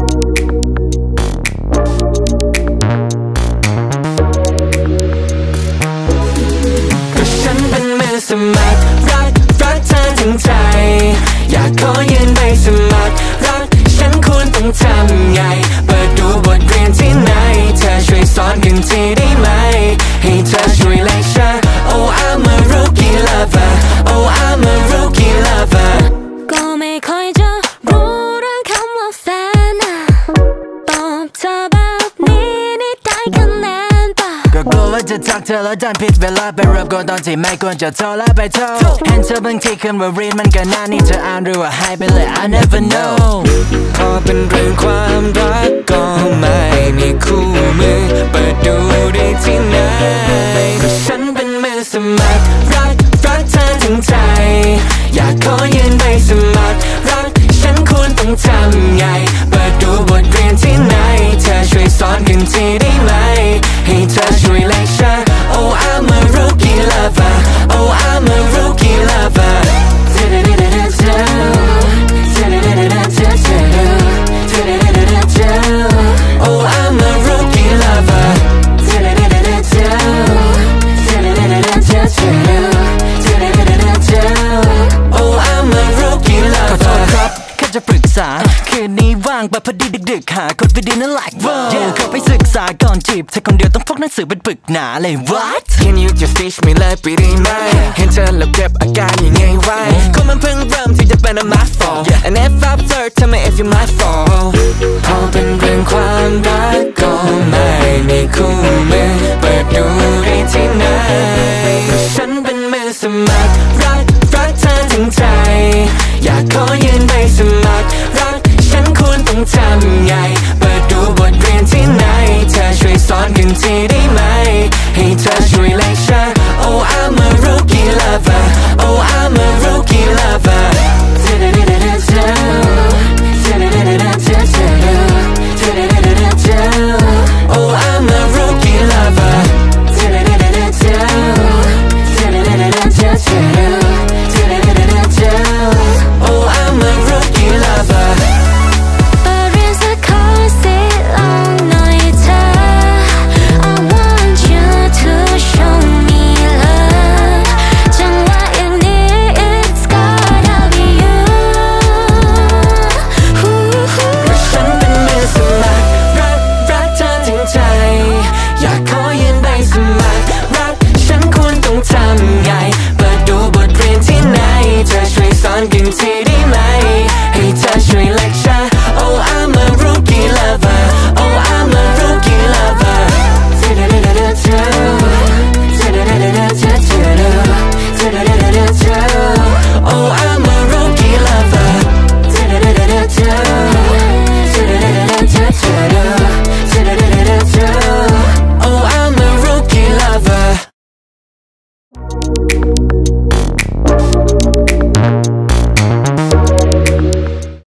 สมัครรักเธอถึงใจอยากขอยืนใบสมัครรักฉันควรต้องทำไงเปิดดูบทเรียนที่ไหนเธอช่วยสอนกันทีได้ไหมให้เธอช่วยเลคเชอร์ Oh I'm a rookie lover Oh I'm a rookie lover ก็ไม่ค่อยจะรู้เรื่องคำว่าแฟนตอบเธอแบบนี้ได้คะแนนป่ะก็กลัวว่าจะทักเธอแล้วดันผิดเวลาไปรับก่อนตอนที่ไม่ควรจะโทรแล้วไปโทรเห็นเธอบางทีขึ้นว่ารีดมันก็น่านี่เธออ่านหรือว่าหายไปเลย I never know พอเป็นเรื่องความรักก็ไม่มีคู่มือเปิดดูได้ที่ไหนก็ฉันเป็นมือสมัครรักเธอถึงใจอยากขอยืนใบสมัครรักฉันควรต้องทำไงเปิดดูบทเรียนที่ไหนเธอช่วยสอนกันทีได้ไหมให้เธอช่วยเลคเชอร์ Oh I'm a rookie lover Oh I'm a rookie lover Oh I'm a rookie lover Oh I'm a rookie lover ขอโทษครับแค่จะปรึกษาคืนนี้ว่างแบบพอดีดึกๆหาคนไปดินนั่นแหละเข้าไปศึกษาก่อนจีบเธอคนเดียวต้องพกหนังสือเป็นปึกหนาเลย What Can you just teach me เลยไปได้ไหมเห็นเธอแล้วเก็บอาการยังไงไว้คนมันเพิ่งเริ่มที่จะเป็น my fault And if I've hurt tell me if you're my fault พอเป็นเรื่องความรักก็ไม่มีคู่มือเปิดดูได้ที่ไหนก็ฉันเป็นมือสมัครรักเธอถึงใจอยากขอยืนใบสมัครรักฉันควรต้องทำไงเปิดดูบทเรียนที่ไหนเธอช่วยสอนกันทีได้ไหมให้เธอช่วยเลคเชอร์ Oh I'm a rookie lover Oh I'm a rookie lover Oh I'm a rookie lover Oh I'm a rookie lover เปิดเรียนสักคอร์สสิลองหน่อยเธอ I want you to show me love จังหวะอย่างนี้ It's gotta be you ก็ฉันเป็นมือสมัครรักเธอถึงใจอยากขอยืนใบสมัครรักฉันควรต้องทำไงเปิดดูบทเรียนที่ไหนเธอช่วยสอนกันทีได้ไหมให้เธอช่วยเลคเชอร์ Oh I'm a rookie lover Oh I'm a rookie lover Oh I'm a rookie lover Oh I'm a rookie lover